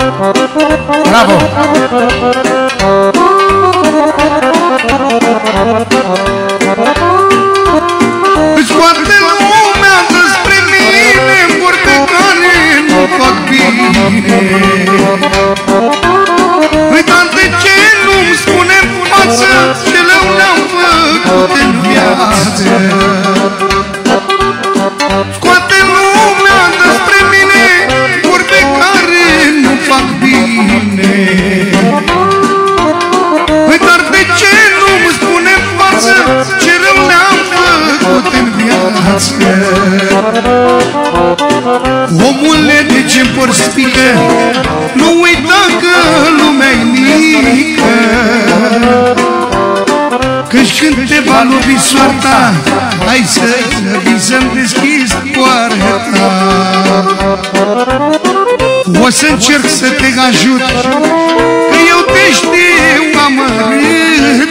Bravo! Scoate lumea despre mine vorbe care nu fac bine. Dar de ce nu-mi spune în față ce rău ne-am făcut în viață? Scoate lumea despre mine vorbe care nu fac bine. Dar de ce nu-mi spune în față ce rău ne-am făcut în viață? Omule, de ce-mi porți spică? Nu uita că lumea-i mică. Căci când te va lovi soarta, hai să să-mi deschizi poarta. O să încerc să te ajut, că eu te știu amărât.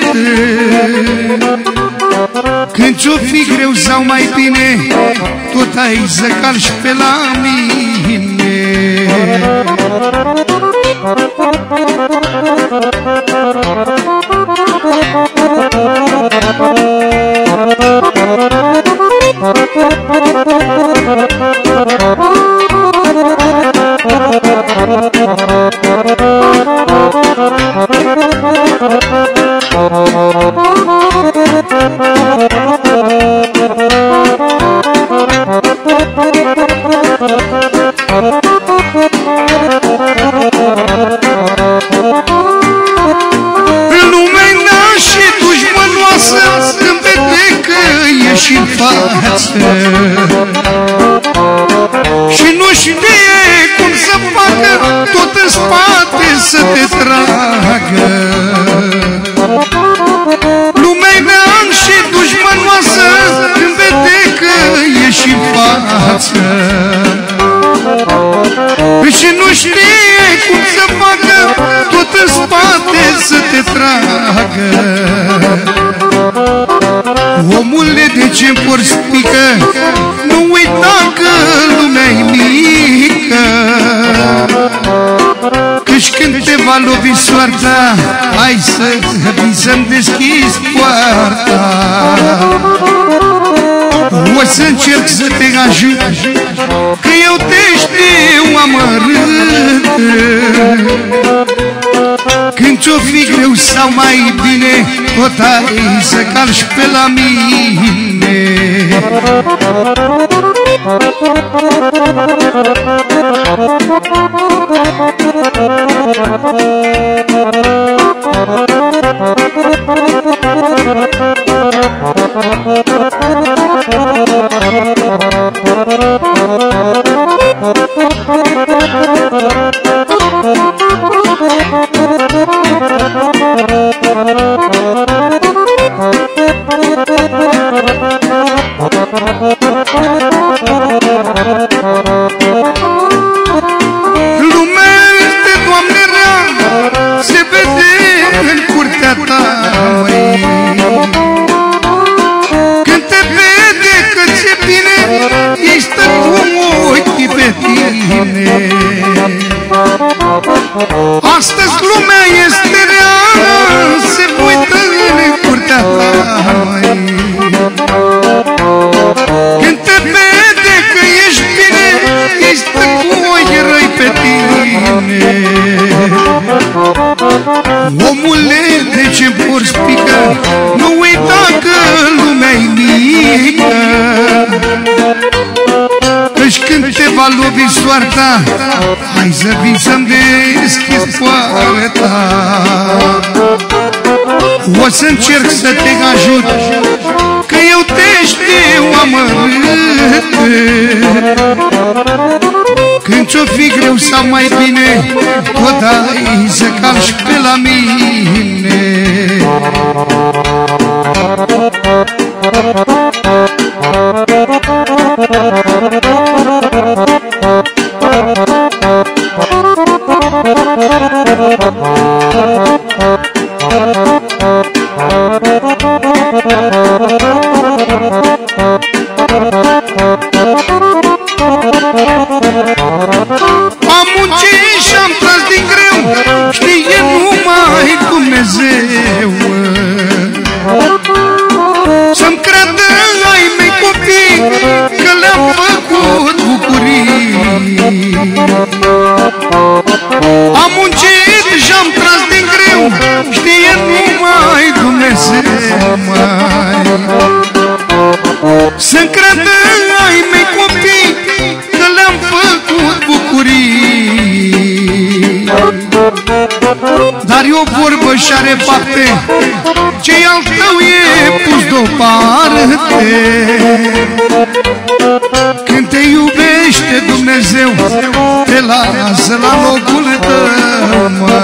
Când ți-o fi greu sau mai bine, tot ai să calci pe la mine. Și-n față și nu știe cum să facă, tot în spate să te tragă. Lumea-i neam și dușmănoasă, când vede că ești-n față și nu știe cum să facă, tot în spate să te tragă. Omule, de ce-mi porți spică? Nu uita că lumea-i mică. Căci când te va lovi soarta, hai să-mi deschizi poarta. O să încerc să te ajut, că eu te știu amărât. Când ți-o fi greu sau mai bine, tot ai să calci pe la mine. Lumea este, Doamne, rea, se vede în curtea ta, măi. Când te vede că ți-e bine, ei stă cu ochii pe tine. Astăzi lumea este rea, se uită în curtea ta, măi. Când te vede că ești bine, ei stă cu ochii răi pe tine. Omule, de ce-mi porți spică? Nu uita că lumea-i mică. Căci când te va lovi soarta, hai să vii să-mi deschizi poarta. O să încerc să te ajut, că eu te știu amărât. Când ți-o fi greu sau mai bine, tot ai să calci pe la mine. Am muncit și-am tras Am muncit și-am tras din greu, știe numai Dumnezeu, mai să-mi credă ai mei copii că le-am făcut bucurii. Dar e o vorbă și-are fapte, ce-i al tău e pus deoparte. Când te iubește Dumnezeu, te lasă la locul tău, mă.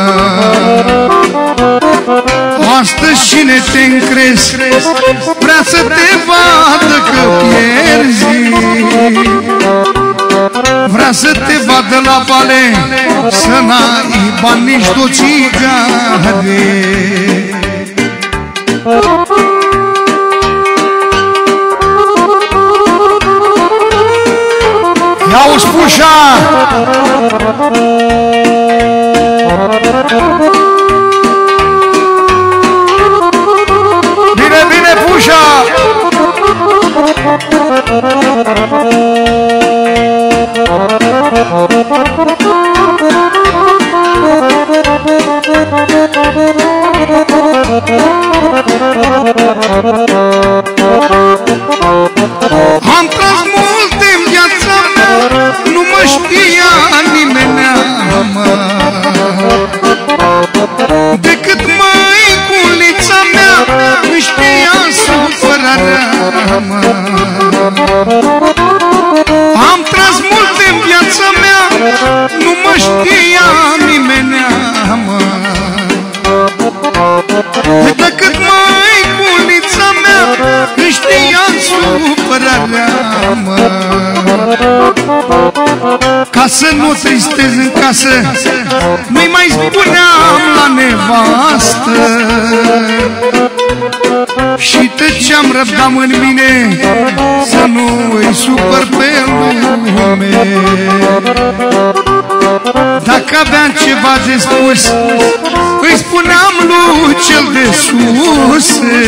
Astăzi cine te încrezi vrea să te vadă că pierzi, vrea să te vadă la vale, să n-ai bani nici de o țigare. Ia-uzi pușa! Bine, bine, pușa! Am tras multe în viața mea, nu mă știa nimenea, mă. Decât măiculița mea își știa supărarea, mă. Am tras multe în viața mea, nu mă știa nimenea, mă. Decât măiculița mea își știa supărarea, mă. Ca să nu tristez în casă, nu-i mai spuneam la nevastă. Și tăceam, răbdam în mine să nu îi supăr pe lume. Dacă aveam ceva de spus, îi spuneam lui cel de sus.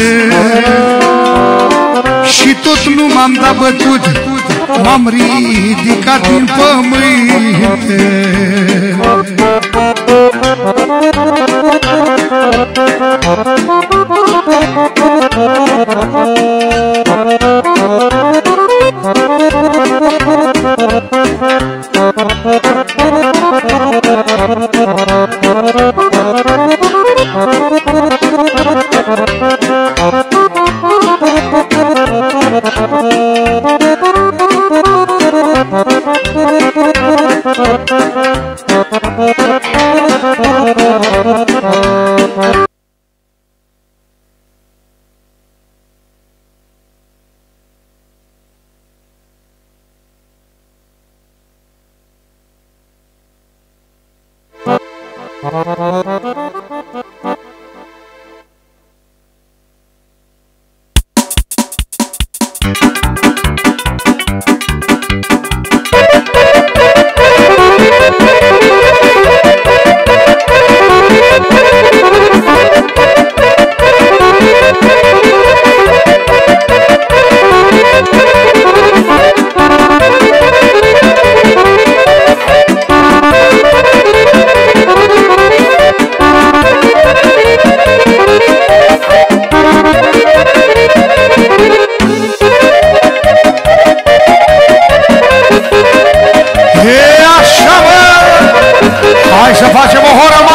Și tot nu m-am dat bătut, m-am ridicat din pământ. Hai să facem o horă